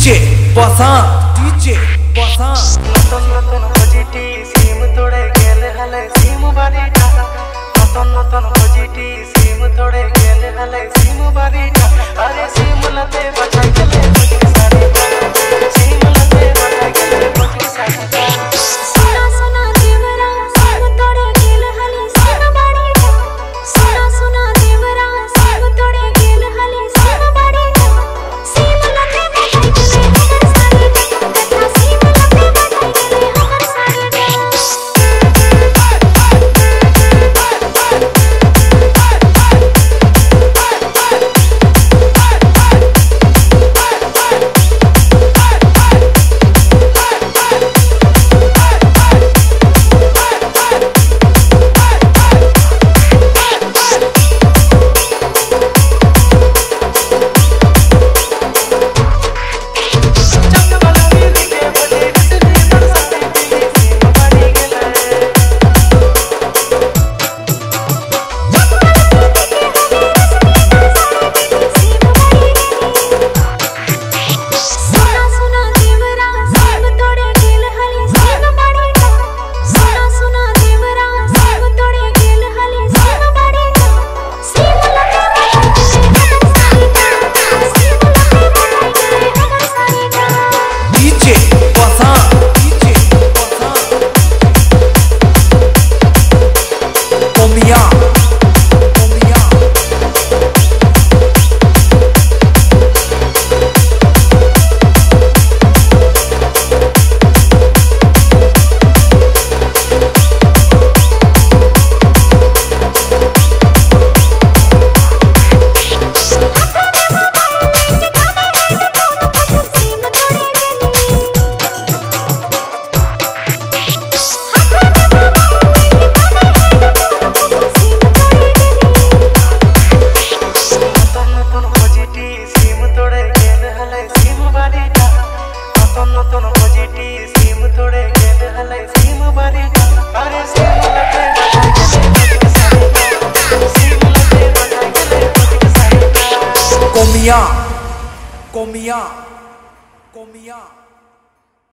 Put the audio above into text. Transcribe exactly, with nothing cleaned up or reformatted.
DJ बसंत DJ बसंत नतन नतन भोजी सीम तोड़े गेल हले सीम बारीटा नतन नतन भोजी सीम तोड़े गेल हले सीम बारीटा अरे सीम लते बचाई गेले भोजी सारी सीम लते बचाई गेले भोजी सारी सुना सुना देवरा सीम तोड़े गेल हले सीम बारीटा सुना सुना देवरा सीम तोड़े गेल हले सीम बारीटा सीम लते बचाई गेले हमर सारी Comia, comia.